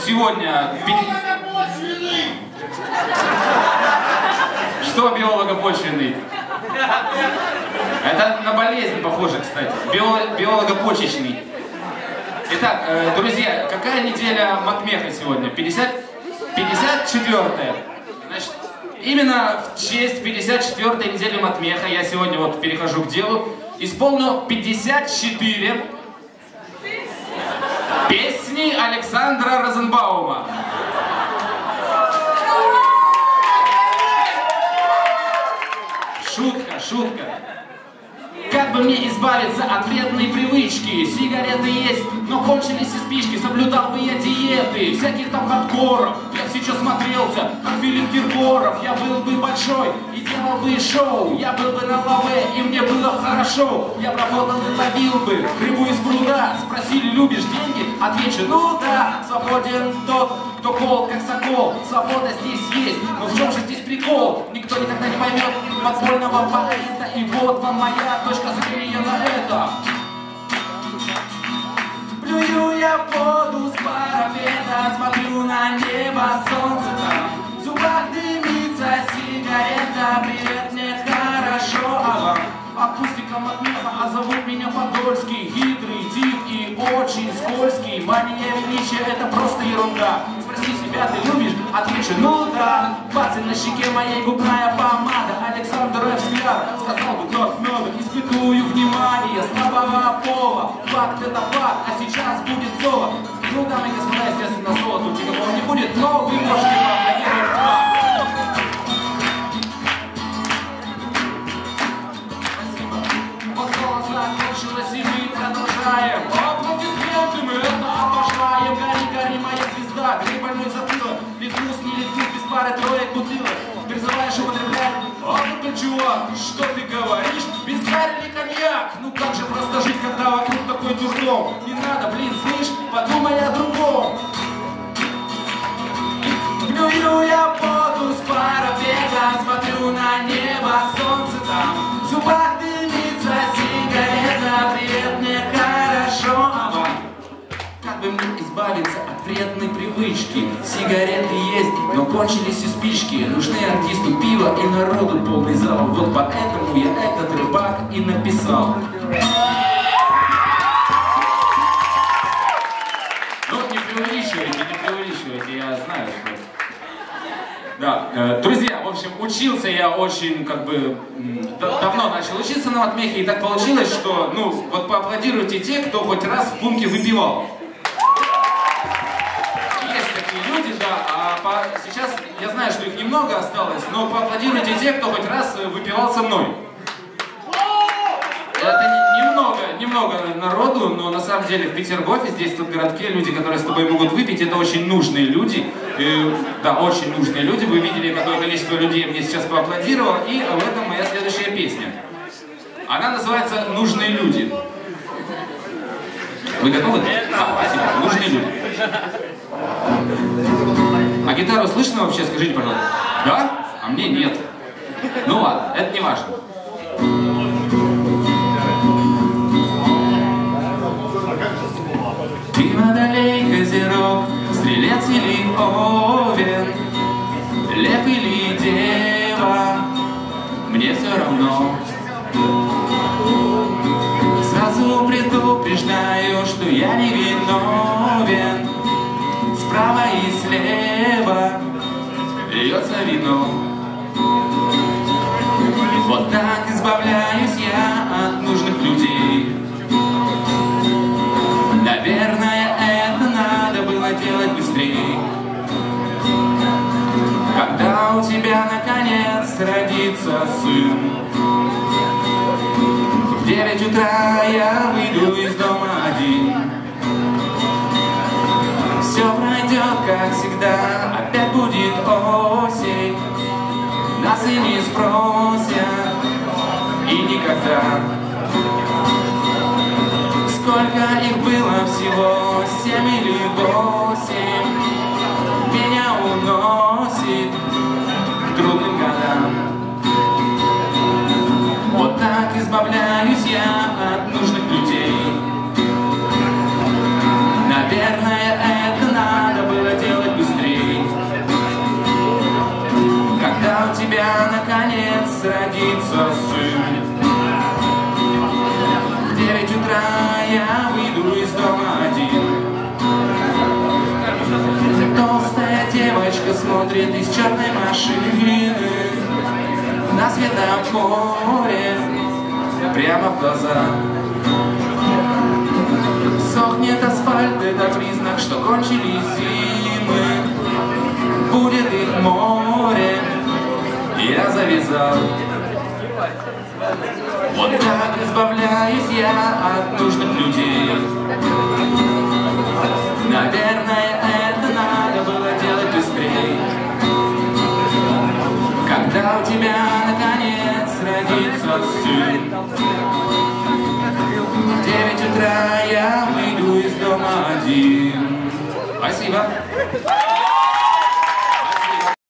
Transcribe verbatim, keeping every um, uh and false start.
сегодня... Что биологопочвенный? Это на болезнь похоже, кстати. Био... Биологопочечный. Итак, э, друзья, какая неделя Матмеха сегодня? пятьдесят четвёртая. Значит, именно в честь пятьдесят четвёртой недели Матмеха я сегодня вот перехожу к делу. Исполню пятьдесят четыре песни Александра Розенбаума. Шутка, шутка. Как бы мне избавиться от вредной привычки? Сигареты есть, но кончились и спички. Соблюдал бы я диеты, всяких там хардкоров. Я сейчас смотрелся, как Филипп Киркоров. Я был бы большой и делал бы шоу. Я был бы на лаве, и мне было хорошо. Я бы работал и ловил бы рыбу из пруда. Спросили, любишь деньги? Отвечу, ну да. Свободен тот, кто кол, как сокол. Свобода здесь есть, но в чем же здесь прикол? Никто никогда не поймет подпольного поэта. И вот вам моя точка зрения на это. Плюю я в воду с парапета, смотрю на небо, солнце там. В зубах дымится сигарета, привет, мне хорошо, а вам? Акустиком от меха, а зовут меня Подольский. Хитрый, тип и очень скользкий. Мания величия — это просто ерунда. Спроси себя, ты любишь? Отвечу, ну да. Бац, на щеке моей губная помада. Александр взгляд, сказал бы как надо. Испытываю внимание слабого пола. Факт это факт, а сейчас будет соло. Ну, дамы и господа, естественно, соло тут никакого не будет, но вы можете поаплодировать факт. Закончилось, и мы продолжаем. Аплодисменты, мы это обожаем. Гори, гори, моя звезда, гори больной затылок. Литвус, не литвус, без пары троек бутылок. Призываешь употреблять. А ну-ка, чувак, что ты говоришь? Без гарри или коньяк? Ну как же просто жить, когда вокруг такой дурдом? Не надо, блин, слышь, подумай о другом. Плюю я воду с парапета, смотрю на небо, солнце там. В зубах дымится сигарета, привет, мне хорошо, а вам? Как бы мне избавиться от вредной привычки? Сигареты есть, но кончились и спички. Нужны артисту пиво и народу полный зал. Вот поэтому я этот рыбак и написал. Ну, не преувеличивайте, не преувеличивайте, я знаю, что... Да, э, друзья, в общем, учился я очень, как бы, давно начал учиться на Матмехе, и так получилось, что, ну, вот поаплодируйте те, кто хоть раз в пункте выпивал. Есть такие люди, да, а по... сейчас я знаю, что их немного осталось, но поаплодируйте те, кто хоть раз выпивал со мной. Это немного, немного народу, но на самом деле в Петергофе, здесь тут в городке, люди, которые с тобой могут выпить, это очень нужные люди. И, да, очень нужные люди. Вы видели, какое количество людей мне сейчас поаплодировало, и в этом моя следующая песня. Она называется «Нужные люди». Вы готовы? А, спасибо. «Нужные люди». А гитару слышно вообще? Скажите, пожалуйста. Да? А мне нет. Ну ладно, это не важно. Ты водолей, козерог, стрелец или овен, лев или дева, мне все равно. Сразу предупреждаю, что я не виновен. Справа и слева льется вино. Вот так избавляюсь я от нужных людей. Наверное, это надо было делать быстрее. Когда у тебя наконец родится сын, в девять утра я выйду из дома один. Все пройдет, как всегда, опять будет осень. Нас и не спросят, и никогда. Сколько их было всего, семь или восемь, меня уносит к трудным годам. Вот так избавляюсь я от нужных людей. Наверное, это надо было делать. родится сын. В девять утра я выйду из дома один. Толстая девочка смотрит из черной машины на светофоре прямо в глаза. Сохнет асфальт, это признак, что кончились зимы. Будет их море, я завязал. Вот так избавляюсь я от нужных людей. Наверное, это надо было делать быстрее. Когда у тебя наконец родится сын. В девять утра я выйду из дома один. Спасибо.